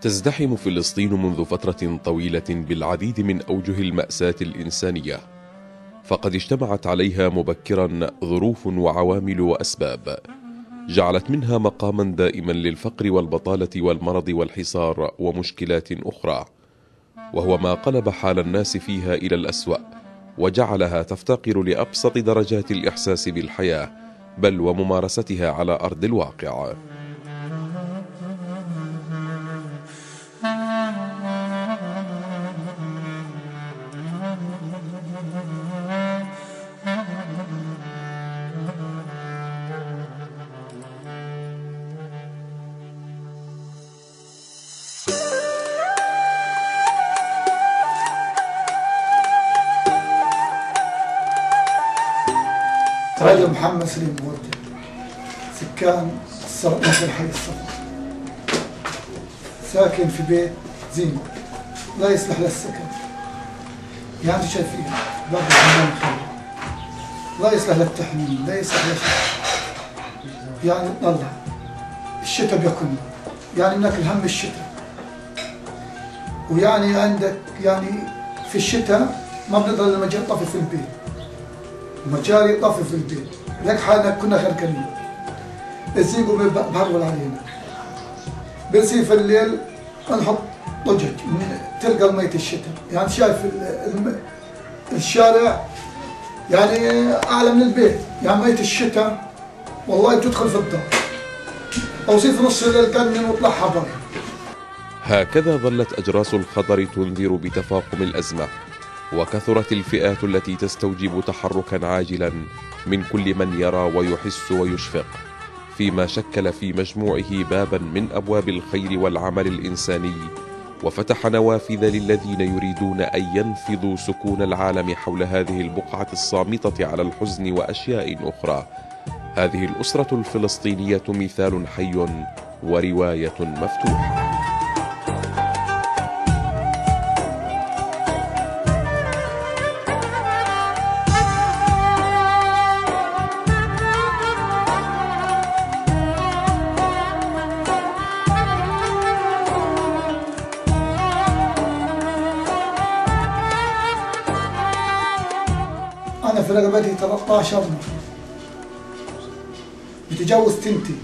تزدحم فلسطين منذ فترة طويلة بالعديد من أوجه المأساة الإنسانية، فقد اجتمعت عليها مبكرا ظروف وعوامل وأسباب جعلت منها مقاما دائما للفقر والبطالة والمرض والحصار ومشكلات أخرى، وهو ما قلب حال الناس فيها إلى الأسوأ وجعلها تفتقر لأبسط درجات الإحساس بالحياة بل وممارستها على أرض الواقع. رجل محمد سليم موجه سكان مثل حي الصفا، ساكن في بيت زينو لا يصلح للسكن، يعني شايفين باب الحمام خير، لا يصلح للتحميل، لا يصلح لشيء، يعني طلع الشتاء بياكلنا، يعني بناكل هم الشتاء، ويعني عندك يعني في الشتاء ما بنقدر لما جاء طفي في البيت، مجاري طفي في البيت، لك حالنا كنا خرقانين، الزينو بهرول علينا، بنصير في الليل نحط ضجج تلقى مية الشتاء، يعني شايف الشارع يعني أعلى من البيت، يعني مية الشتاء والله بتدخل في الدار، أو صير في نص الليل كان وطلعها برا. هكذا ظلت أجراس الخطر تنذر بتفاقم الأزمة، وكثرت الفئات التي تستوجب تحركا عاجلا من كل من يرى ويحس ويشفق، فيما شكل في مجموعه بابا من أبواب الخير والعمل الإنساني، وفتح نوافذ للذين يريدون أن ينفضوا سكون العالم حول هذه البقعة الصامتة على الحزن وأشياء أخرى. هذه الأسرة الفلسطينية مثال حي ورواية مفتوحة. أنا في رقبتي 13 نفر بتجاوز تنتي،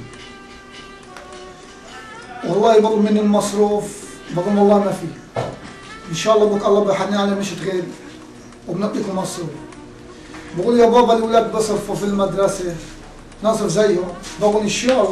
والله يبغوا مني المصروف، بقول والله ما في، إن شاء الله بك الله بيحني على مش تغير وبنعطيكم مصروف، بقول يا بابا الأولاد بصرفوا في المدرسة نصرف زيهم، بقول إن شاء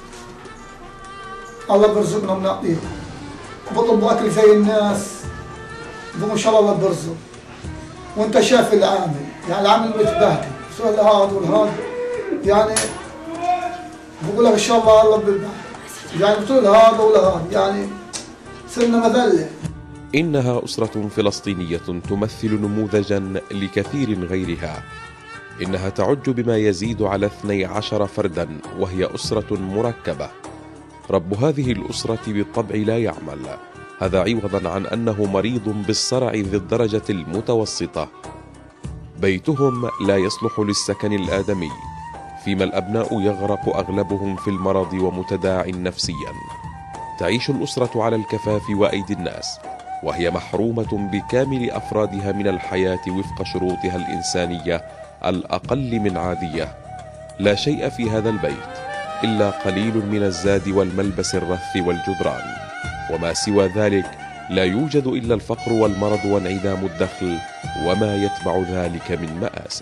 الله بيرزقنا وبنعطيكم، بطلبوا أكل زي الناس، بقول إن شاء الله بيرزق، وأنت شايف العامل، يعني العامل متبهدل، سوى الهاد والهاد، يعني بقول لك إن شاء الله بالبهدل، يعني بتقول هذا ولا هذا، يعني صرنا مذلة. إنها أسرة فلسطينية تمثل نموذجا لكثير غيرها، إنها تعج بما يزيد على 12 فردا، وهي أسرة مركبة. رب هذه الأسرة بالطبع لا يعمل، هذا عوضا عن أنه مريض بالصرع ذي الدرجة المتوسطة. بيتهم لا يصلح للسكن الآدمي، فيما الأبناء يغرق أغلبهم في المرض ومتداع نفسيا. تعيش الأسرة على الكفاف وأيدي الناس، وهي محرومة بكامل أفرادها من الحياة وفق شروطها الإنسانية الأقل من عادية. لا شيء في هذا البيت إلا قليل من الزاد والملبس الرث والجدران، وما سوى ذلك لا يوجد إلا الفقر والمرض وانعدام الدخل وما يتبع ذلك من مآسٍ.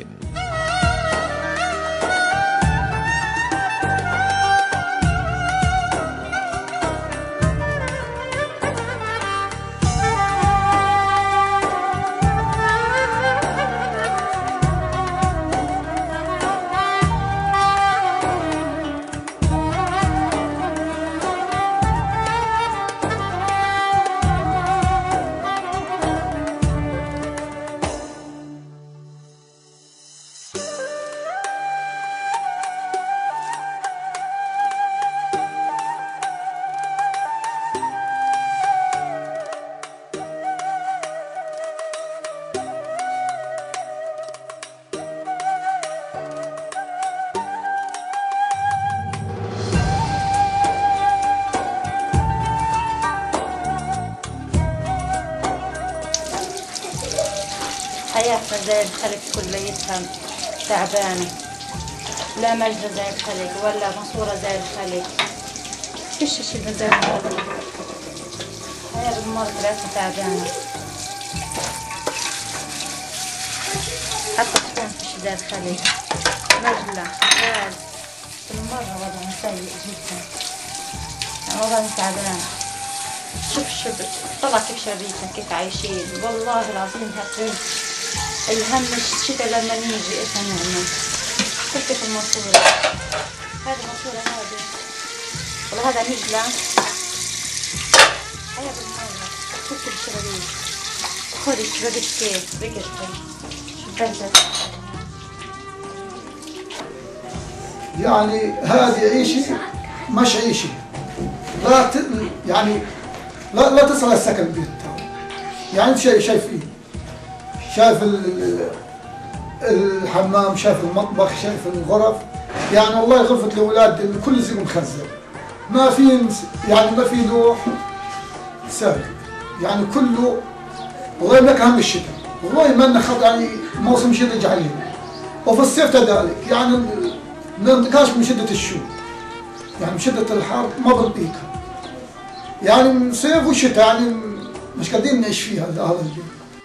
حياتنا زي الخلق كليتها تعبانة، لا مجد زي الخلق ولا مصورة زي الخلق، فيش شي زي الخلق. حياة بالمرة ثلاثة تعبانة، حتى تكون فيش زي الخلق، مجلة غاز بالمرة وضعنا سيء جدا، يعني وضعنا تعبان. شوف طلع كيف شريتنا كيف عايشين، والله العظيم هالبنت الهم الشتاء لما نيجي ايش نعمل. شوف كيف الماسورة، هذه ماسورة هذه والله هذا نجلة هيا بالمرة. شوف كيف الشبابيك، خذي الشبابيك كيف بقرتي شوف بهدت. يعني هذه عيشي مش عيشي، يعني لا تصل السكن البيت. يعني انت شايفين، شايف الحمام، شايف المطبخ، شايف الغرف، يعني والله غرفة الأولاد كل شيء مخزن، ما في يعني ما في لوح ساكت، يعني كله والله لك أهم الشتاء، والله ما لنا خط يعني موسم شتاء جاي علينا، وفي الصيف كذلك، يعني ما ننطقاش من شدة الشوب، يعني من شدة الحر ما بنطيقها، يعني من صيف وشتاء يعني مش قادرين نعيش فيها هذا البيت.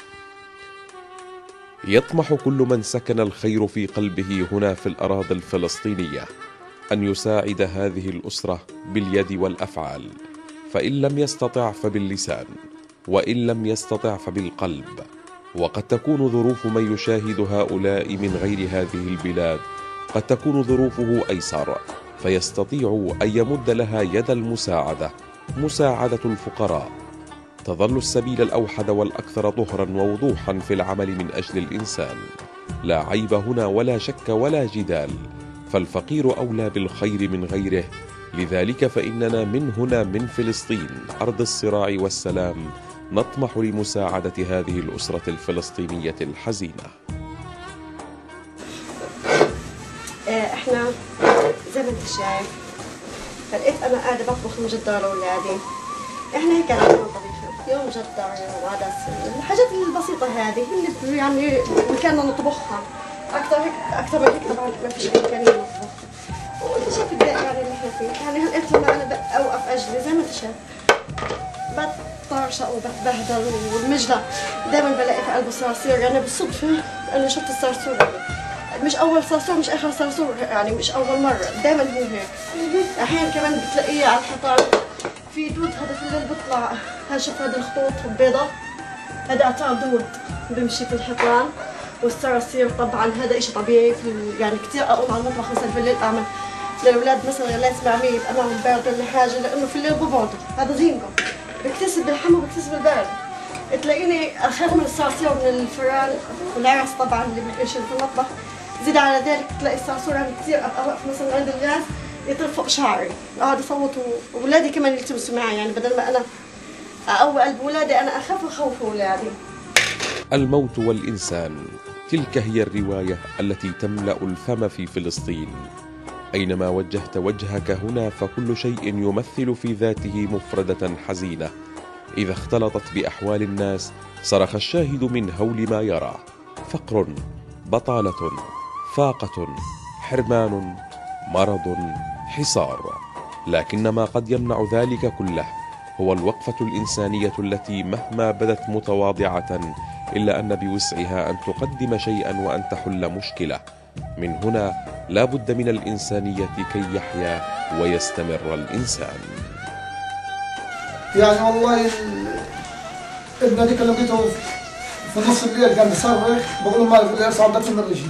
يطمح كل من سكن الخير في قلبه هنا في الأراضي الفلسطينية أن يساعد هذه الأسرة باليد والأفعال، فإن لم يستطع فباللسان، وإن لم يستطع فبالقلب. وقد تكون ظروف من يشاهد هؤلاء من غير هذه البلاد قد تكون ظروفه أيسر، فيستطيع أن يمد لها يد المساعدة، مساعدة الفقراء. تظل السبيل الأوحد والأكثر ظهرا ووضوحا في العمل من أجل الإنسان، لا عيب هنا ولا شك ولا جدال، فالفقير أولى بالخير من غيره. لذلك فإننا من هنا من فلسطين أرض الصراع والسلام نطمح لمساعدة هذه الأسرة الفلسطينية الحزينة. احنا زي ما انت شايف فلقيت انا قاعده بطبخ مجدره لاولادي. احنا هيك عندنا طبيخه يوم مجدر يوم عدس، الحاجات البسيطه هذه اللي يعني مكاننا نطبخها. اكثر من هيك طبعا ما فيش امكانيه نطبخ. وانت شايف الداء يعني اللي احنا فيه، يعني هلقيت لما انا اوقف اجري زي ما انت شايف بتطرشق وبتبهدل، والمجلة دائما بلاقي في قلبه صراصير. يعني بالصدفه انا شفت الصرصور، مش اول صرصور مش اخر صرصور، يعني مش اول مره، دائما هو هيك. احيانا كمان بتلاقيه على الحيطان في دود، هذا في الليل بيطلع. شوف هذه الخطوط البيضاء، هذا اعتبار دود بيمشي في الحيطان. والصراصير طبعا هذا شيء طبيعي. يعني كثير اقوم على المطبخ مثلا في الليل اعمل للاولاد مثلا لا يسمع مي يبقى معهم بارد ولا حاجه، لانه في الليل ببعدوا، هذا زينهم بكتسب بالحمى وبكتسب البرد. تلاقيني اخاف من الصراصير ومن الفئران والعرس طبعا اللي بينشر في المطبخ. زيد على ذلك تلاقي الصرصور عندي كثير، ابقى واقفه مثلا عند الغاز يطير فوق شعري، اقعد اصوت واولادي كمان يلتمسوا معي. يعني بدل ما انا اقوي قلب اولادي انا اخاف واخوف اولادي. الموت والإنسان، تلك هي الرواية التي تملأ الفم في فلسطين. أينما وجهت وجهك هنا فكل شيء يمثل في ذاته مفردة حزينة. إذا اختلطت بأحوال الناس صرخ الشاهد من هول ما يرى: فقر، بطالة، فاقة، حرمان، مرض، حصار. لكن ما قد يمنع ذلك كله هو الوقفة الإنسانية التي مهما بدت متواضعة إلا أن بوسعها أن تقدم شيئا وأن تحل مشكلة. من هنا لا بد من الإنسانية كي يحيا ويستمر الإنسان. يعني والله ابن هذيك اللي لقيته في نص الليل قام يصرخ، بقول له مالك؟ الليل صعدت من رجلي،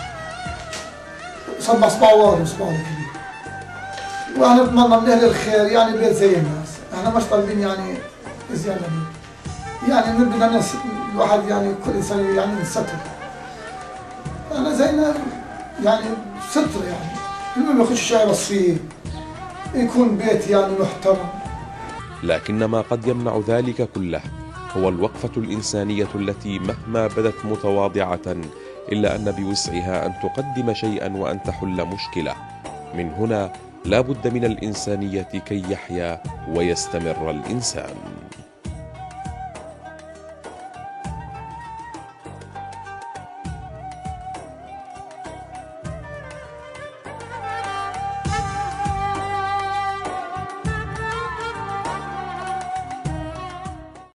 صبع صباع وارم صباع كبير. وانا بتمنى من اهل الخير يعني بيت زي الناس، احنا مش طالبين يعني زياده يعني نبقى الناس الواحد يعني كل انسان يعني ستر. انا زينا يعني ستر، يعني المهم يخش شيء بسيط يكون بيت يعني محترم. لكن ما قد يمنع ذلك كله هو الوقفة الإنسانية التي مهما بدت متواضعة إلا أن بوسعها أن تقدم شيئا وأن تحل مشكلة. من هنا لا بد من الإنسانية كي يحيا ويستمر الإنسان.